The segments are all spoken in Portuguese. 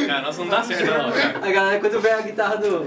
Cara, nossa, não dá certo não, cara. A galera, quando vê a guitarra do...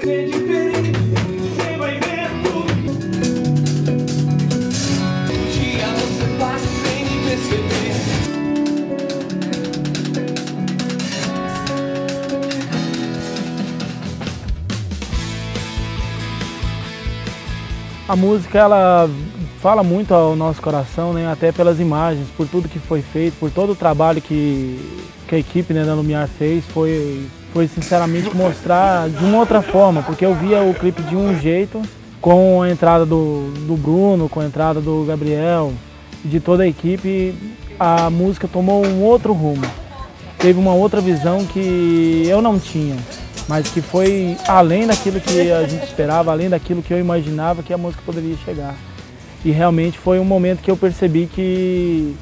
A música, ela fala muito ao nosso coração, né? Até pelas imagens, por tudo que foi feito, por todo o trabalho que a equipe, né, da Lumiar fez, foi sinceramente mostrar de uma outra forma, porque eu via o clipe de um jeito, com a entrada do Bruno, com a entrada do Gabriel, de toda a equipe, a música tomou um outro rumo. Teve uma outra visão que eu não tinha, mas que foi além daquilo que a gente esperava, além daquilo que eu imaginava que a música poderia chegar. E realmente foi um momento que eu percebi que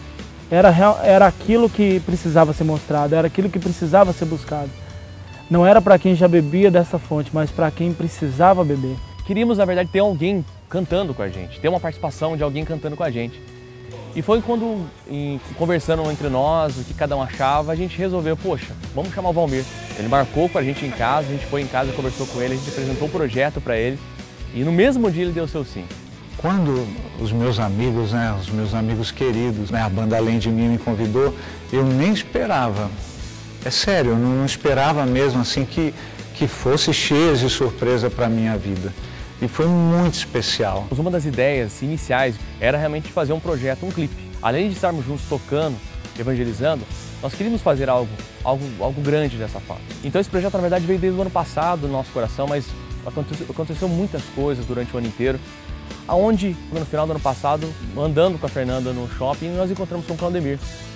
era aquilo que precisava ser mostrado, era aquilo que precisava ser buscado. Não era para quem já bebia dessa fonte, mas para quem precisava beber. Queríamos, na verdade, ter alguém cantando com a gente, ter uma participação de alguém cantando com a gente. E foi quando, conversando entre nós, o que cada um achava, a gente resolveu, poxa, vamos chamar o Valmir. Ele marcou com a gente em casa, a gente foi em casa, conversou com ele, a gente apresentou o projeto para ele e no mesmo dia ele deu o seu sim. Quando os meus amigos, né, os meus amigos queridos, né, a banda Além de Mim me convidou, eu nem esperava. É sério, eu não esperava mesmo assim que fosse cheio de surpresa para a minha vida. E foi muito especial. Uma das ideias iniciais era realmente fazer um projeto, um clipe. Além de estarmos juntos tocando, evangelizando, nós queríamos fazer algo grande dessa forma. Então esse projeto, na verdade, veio desde o ano passado no nosso coração, mas aconteceu muitas coisas durante o ano inteiro. Aonde, no final do ano passado, andando com a Fernanda no shopping, nós encontramos com o Claudemir.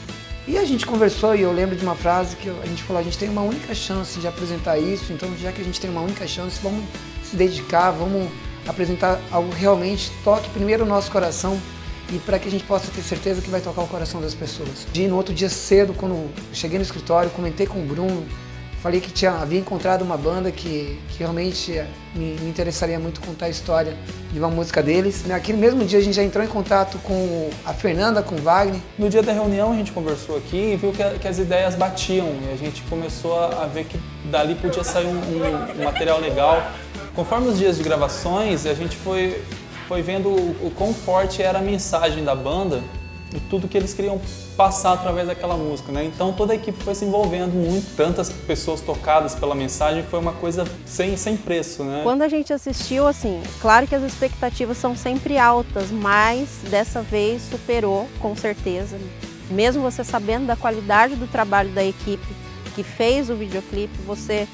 E a gente conversou e eu lembro de uma frase que a gente falou, a gente tem uma única chance de apresentar isso, então já que a gente tem uma única chance, vamos se dedicar, vamos apresentar algo que realmente toque primeiro o nosso coração e para que a gente possa ter certeza que vai tocar o coração das pessoas. E no outro dia cedo, quando eu cheguei no escritório, comentei com o Bruno, falei que havia encontrado uma banda que realmente me interessaria muito contar a história de uma música deles. Naquele mesmo dia a gente já entrou em contato com a Fernanda, com o Wagner. No dia da reunião a gente conversou aqui e viu que as ideias batiam e a gente começou a ver que dali podia sair um material legal. Conforme os dias de gravações, a gente foi vendo o quão forte era a mensagem da banda e tudo que eles queriam passar através daquela música, né? Então toda a equipe foi se envolvendo muito, tantas pessoas tocadas pela mensagem, foi uma coisa sem preço, né? Quando a gente assistiu, assim, claro que as expectativas são sempre altas, mas dessa vez superou, com certeza. Mesmo você sabendo da qualidade do trabalho da equipe que fez o videoclipe, você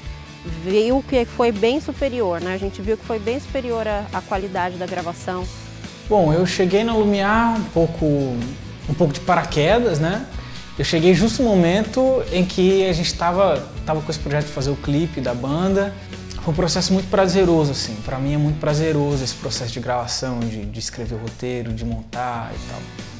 viu que foi bem superior, né? A gente viu que foi bem superior à qualidade da gravação. Bom, eu cheguei na Lumiar um pouco de paraquedas, né? Eu cheguei justo no momento em que a gente tava com esse projeto de fazer o clipe da banda. Foi um processo muito prazeroso, assim. Para mim é muito prazeroso esse processo de gravação, de escrever o roteiro, de montar e tal.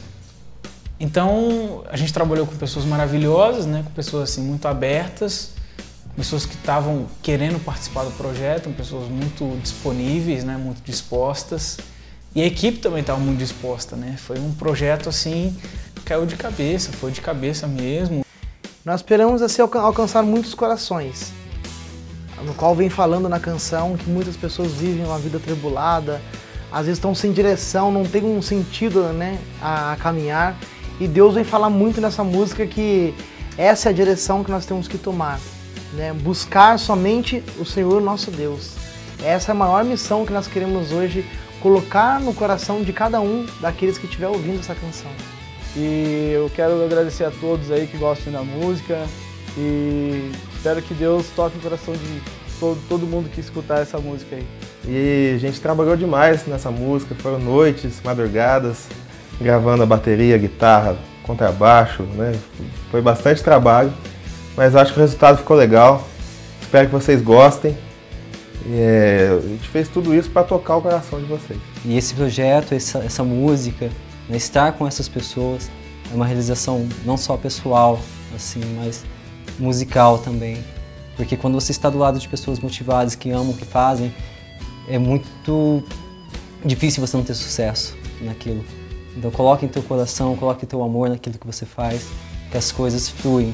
Então, a gente trabalhou com pessoas maravilhosas, né? Com pessoas assim muito abertas, pessoas que estavam querendo participar do projeto, pessoas muito disponíveis, né? Muito dispostas. E a equipe também estava muito disposta, né? Foi um projeto assim, caiu de cabeça, foi de cabeça mesmo. Nós esperamos assim alcançar muitos corações, no qual vem falando na canção que muitas pessoas vivem uma vida atribulada, às vezes estão sem direção, não tem um sentido, né, a caminhar. E Deus vem falar muito nessa música que essa é a direção que nós temos que tomar, né? Buscar somente o Senhor nosso Deus. Essa é a maior missão que nós queremos hoje colocar no coração de cada um daqueles que estiver ouvindo essa canção. E eu quero agradecer a todos aí que gostam da música e espero que Deus toque o coração de todo mundo que escutar essa música aí. E a gente trabalhou demais nessa música, foram noites, madrugadas, gravando a bateria, a guitarra, contrabaixo, né? Foi bastante trabalho, mas acho que o resultado ficou legal. Espero que vocês gostem. A gente fez tudo isso para tocar o coração de vocês. E esse projeto, essa música, né, estar com essas pessoas, é uma realização não só pessoal, assim, mas musical também. Porque quando você está do lado de pessoas motivadas, que amam o que fazem, é muito difícil você não ter sucesso naquilo. Então coloque em teu coração, coloque teu amor naquilo que você faz, que as coisas fluem.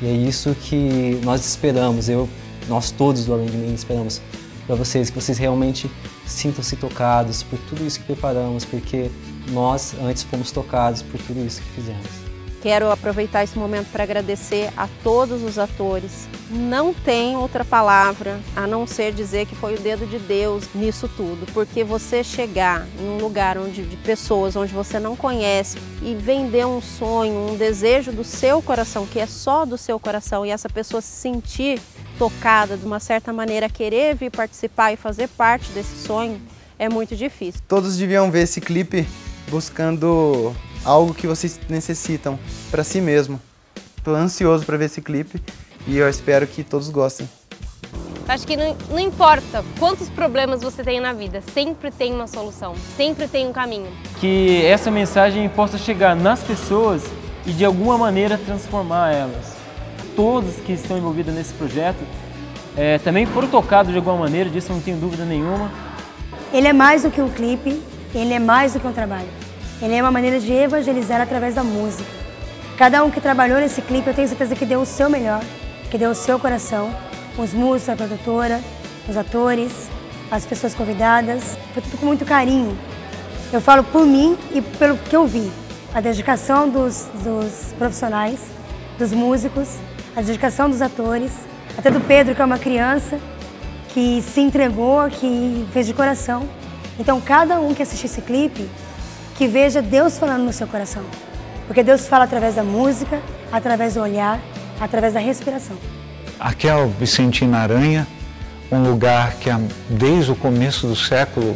E é isso que nós esperamos, nós todos do Além de Mim esperamos para vocês, que vocês realmente sintam-se tocados por tudo isso que preparamos, porque nós antes fomos tocados por tudo isso que fizemos. Quero aproveitar esse momento para agradecer a todos os atores. Não tem outra palavra a não ser dizer que foi o dedo de Deus nisso tudo, porque você chegar em um lugar de pessoas onde você não conhece e vender um sonho, um desejo do seu coração, que é só do seu coração, e essa pessoa se sentir tocada de uma certa maneira, querer vir participar e fazer parte desse sonho, é muito difícil. Todos deviam ver esse clipe buscando algo que vocês necessitam para si mesmo. Estou ansioso para ver esse clipe e eu espero que todos gostem. Acho que não importa quantos problemas você tem na vida, sempre tem uma solução, sempre tem um caminho. Que essa mensagem possa chegar nas pessoas e de alguma maneira transformar elas. Todos que estão envolvidos nesse projeto também foram tocados de alguma maneira, disso eu não tenho dúvida nenhuma. Ele é mais do que um clipe, ele é mais do que um trabalho. Ele é uma maneira de evangelizar através da música. Cada um que trabalhou nesse clipe, eu tenho certeza que deu o seu melhor, que deu o seu coração. Os músicos, a produtora, os atores, as pessoas convidadas. Foi tudo com muito carinho. Eu falo por mim e pelo que eu vi. A dedicação dos profissionais, dos músicos, a dedicação dos atores, até do Pedro, que é uma criança, que se entregou, que fez de coração. Então, cada um que assistir esse clipe, que veja Deus falando no seu coração. Porque Deus fala através da música, através do olhar, através da respiração. Aqui é o Vicentina Aranha, um lugar que desde o começo do século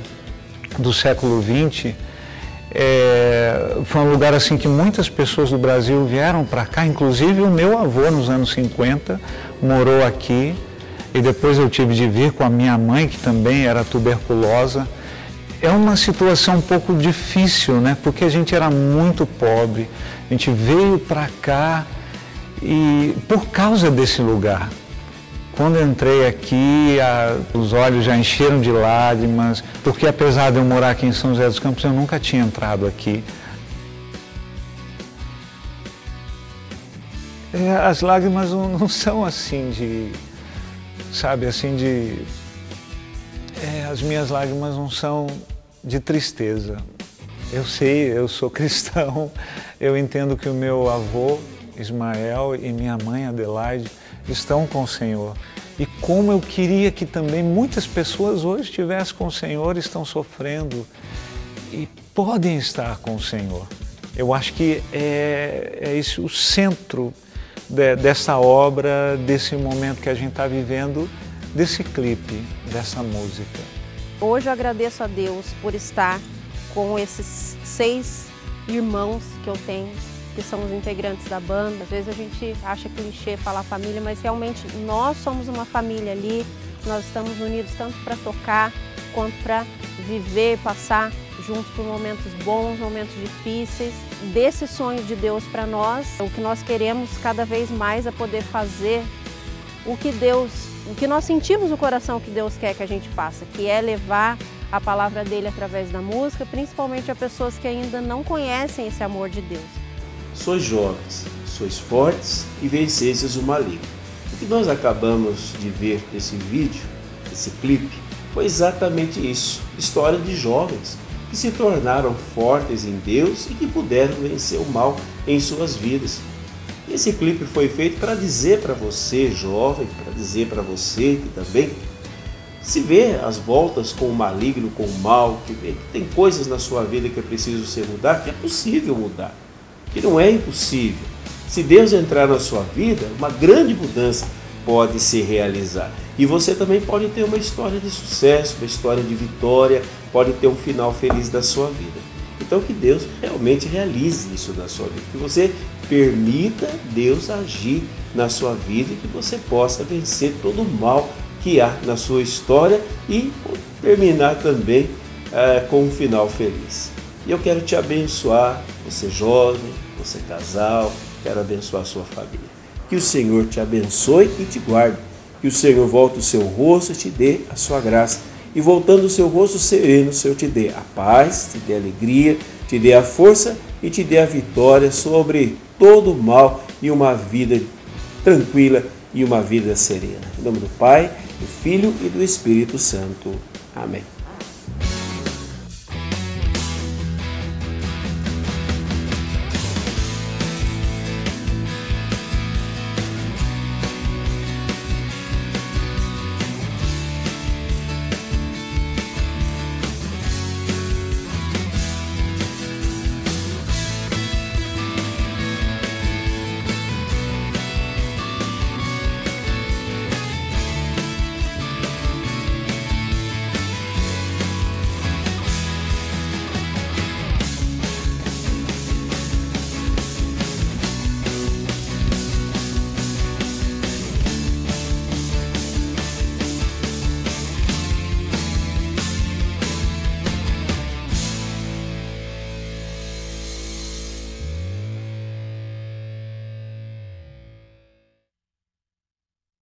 XX, foi um lugar assim que muitas pessoas do Brasil vieram para cá, inclusive o meu avô nos anos 50 morou aqui, e depois eu tive de vir com a minha mãe, que também era tuberculosa. É uma situação um pouco difícil, né? Porque a gente era muito pobre, a gente veio para cá e por causa desse lugar. Quando eu entrei aqui, os olhos já encheram de lágrimas, porque apesar de eu morar aqui em São José dos Campos, eu nunca tinha entrado aqui. As lágrimas não são assim de, sabe, assim de... as minhas lágrimas não são de tristeza. Eu sei, eu sou cristão, eu entendo que o meu avô, Ismael, e minha mãe, Adelaide, estão com o Senhor. E como eu queria que também muitas pessoas hoje estivessem com o Senhor, estão sofrendo e podem estar com o Senhor. Eu acho que é esse o centro dessa obra, desse momento que a gente está vivendo, desse clipe, dessa música. Hoje eu agradeço a Deus por estar com esses 6 irmãos que eu tenho, que são os integrantes da banda. Às vezes a gente acha clichê falar família, mas realmente nós somos uma família ali, nós estamos unidos tanto para tocar quanto para viver, passar juntos por momentos bons, momentos difíceis. Desse sonho de Deus para nós, o que nós queremos cada vez mais é poder fazer o que nós sentimos no coração que Deus quer que a gente faça, que é levar a palavra dele através da música, principalmente a pessoas que ainda não conhecem esse amor de Deus. Sois jovens, sois fortes e vencestes o maligno. O que nós acabamos de ver nesse vídeo, esse clipe, foi exatamente isso. História de jovens que se tornaram fortes em Deus e que puderam vencer o mal em suas vidas. Esse clipe foi feito para dizer para você, jovem, para dizer para você que também se vê as voltas com o maligno, com o mal, que vê que tem coisas na sua vida que é preciso ser mudar, que é possível mudar, que não é impossível. Se Deus entrar na sua vida, uma grande mudança pode se realizar. E você também pode ter uma história de sucesso, uma história de vitória, pode ter um final feliz da sua vida. Então que Deus realmente realize isso na sua vida, que você permita Deus agir na sua vida e que você possa vencer todo o mal que há na sua história e terminar também com um final feliz. E eu quero te abençoar, você jovem, você casal, quero abençoar a sua família. Que o Senhor te abençoe e te guarde. Que o Senhor volte o seu rosto e te dê a sua graça. E voltando o seu rosto sereno, o Senhor te dê a paz, te dê a alegria, te dê a força e te dê a vitória sobre todo o mal e uma vida tranquila e uma vida serena. Em nome do Pai, do Filho e do Espírito Santo. Amém.